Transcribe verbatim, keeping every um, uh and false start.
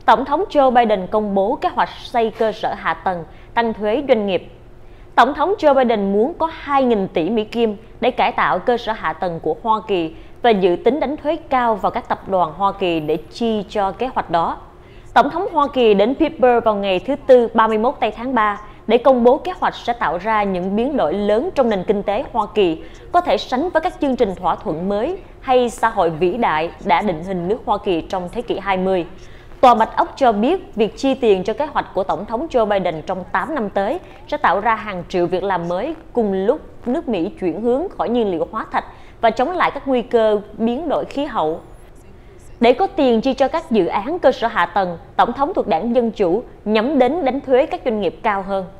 Tổng thống Joe Biden công bố kế hoạch xây cơ sở hạ tầng, tăng thuế doanh nghiệp. Tổng thống Joe Biden muốn có hai nghìn tỷ Mỹ Kim để cải tạo cơ sở hạ tầng của Hoa Kỳ và dự tính đánh thuế cao vào các tập đoàn Hoa Kỳ để chi cho kế hoạch đó. Tổng thống Hoa Kỳ đến Pittsburgh vào ngày thứ Tư ba mươi mốt tây tháng ba để công bố kế hoạch sẽ tạo ra những biến đổi lớn trong nền kinh tế Hoa Kỳ, có thể sánh với các chương trình thỏa thuận mới hay xã hội vĩ đại đã định hình nước Hoa Kỳ trong thế kỷ hai mươi. Tòa Bạch Ốc cho biết việc chi tiền cho kế hoạch của Tổng thống Joe Biden trong tám năm tới sẽ tạo ra hàng triệu việc làm mới cùng lúc nước Mỹ chuyển hướng khỏi nhiên liệu hóa thạch và chống lại các nguy cơ biến đổi khí hậu. Để có tiền chi cho các dự án cơ sở hạ tầng, Tổng thống thuộc đảng Dân Chủ nhắm đến đánh thuế các doanh nghiệp cao hơn.